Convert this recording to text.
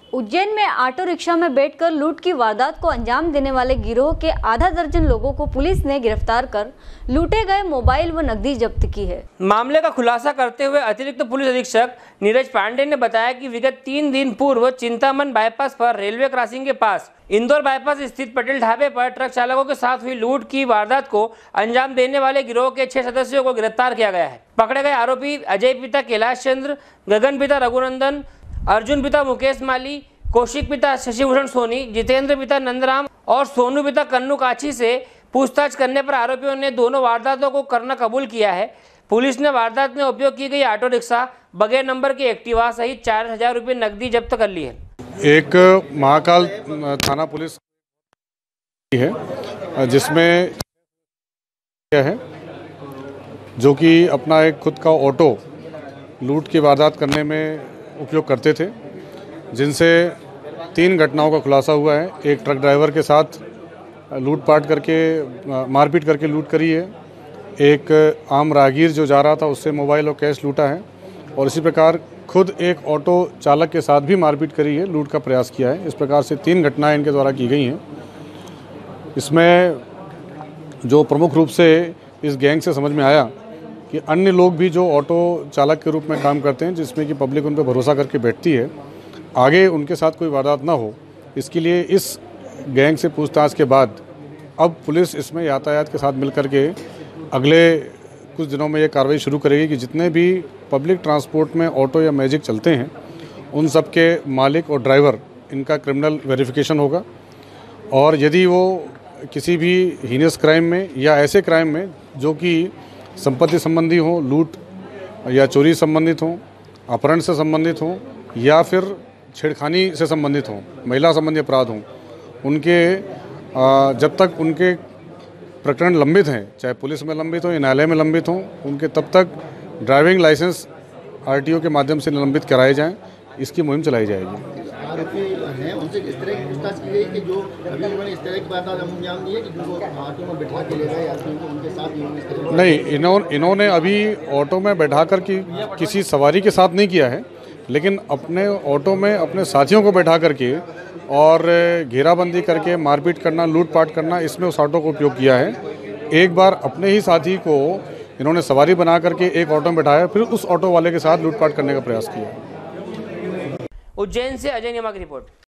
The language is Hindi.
उज्जैन में ऑटो रिक्शा में बैठकर लूट की वारदात को अंजाम देने वाले गिरोह के आधा दर्जन लोगों को पुलिस ने गिरफ्तार कर लूटे गए मोबाइल व नकदी जब्त की है। मामले का खुलासा करते हुए अतिरिक्त पुलिस अधीक्षक नीरज पांडे ने बताया कि विगत 3 दिन पूर्व चिंतामन बाईपास पर रेलवे क्रॉसिंग के पास इंदौर बाईपास स्थित पटेल ढाबे पर ट्रक चालकों के साथ हुई लूट की वारदात को अंजाम देने वाले गिरोह के 6 सदस्यों को गिरफ्तार किया गया है। पकड़े गए आरोपी अजय पिता कैलाश चंद्र, गगन पिता रघुनंदन, अर्जुन पिता मुकेश माली, कौशिक पिता शशिभूषण सोनी, जितेंद्र पिता नंदराम और सोनू पिता कन्नू काची से पूछताछ करने पर आरोपियों ने दोनों वारदातों को करना कबूल किया है। पुलिस ने वारदात में उपयोग की गई ऑटो रिक्शा, बगैर नंबर की एक्टिवा सहित 4000 रुपये नकदी जब्त कर ली है। एक महाकाल थाना पुलिस है जिसमें है जो कि अपना एक खुद का ऑटो लूट की वारदात करने में उपयोग करते थे, जिनसे 3 घटनाओं का खुलासा हुआ है। एक ट्रक ड्राइवर के साथ लूटपाट करके मारपीट करके लूट करी है, एक आम राहगीर जो जा रहा था उससे मोबाइल और कैश लूटा है, और इसी प्रकार खुद एक ऑटो चालक के साथ भी मारपीट करी है, लूट का प्रयास किया है। इस प्रकार से 3 घटनाएं इनके द्वारा की गई हैं। इसमें जो प्रमुख रूप से इस गैंग से समझ में आया कि अन्य लोग भी जो ऑटो चालक के रूप में काम करते हैं, जिसमें कि पब्लिक उन पर भरोसा करके बैठती है, आगे उनके साथ कोई वारदात ना हो, इसके लिए इस गैंग से पूछताछ के बाद अब पुलिस इसमें यातायात के साथ मिलकर के अगले कुछ दिनों में ये कार्रवाई शुरू करेगी कि जितने भी पब्लिक ट्रांसपोर्ट में ऑटो या मैजिक चलते हैं उन सब के मालिक और ड्राइवर, इनका क्रिमिनल वेरिफिकेशन होगा, और यदि वो किसी भी हीनियस क्राइम में या ऐसे क्राइम में जो कि संपत्ति संबंधी हो, लूट या चोरी संबंधित हो, अपहरण से संबंधित हो, या फिर छेड़खानी से संबंधित हों, महिला संबंधी अपराध हों, उनके जब तक उनके प्रकरण लंबित हैं, चाहे पुलिस में लंबित हो या न्यायालय में लंबित हों, उनके तब तक ड्राइविंग लाइसेंस आरटीओ के माध्यम से निलंबित कराए जाएं। इसकी मुहिम चलाई जाएगी। आरोपी हैं उनसे इस तरह की पूछताछ की गई कि जो अभी उन्होंने इस तरह की बात अंजाम दी है कि जो ऑटो में बैठा के ले गए या उनके साथ ही इस तरह नहीं, इन्होंने अभी ऑटो में बैठा कर किसी सवारी के साथ नहीं किया है, लेकिन अपने ऑटो में अपने साथियों को बैठा करके और घेराबंदी करके मारपीट करना, लूटपाट करना, इसमें उस ऑटो को उपयोग किया है। एक बार अपने ही साथी को इन्होंने सवारी बना करके एक ऑटो में बैठाया, फिर उस ऑटो वाले के साथ लूटपाट करने का प्रयास किया। उज्जैन से अजय निमा की रिपोर्ट।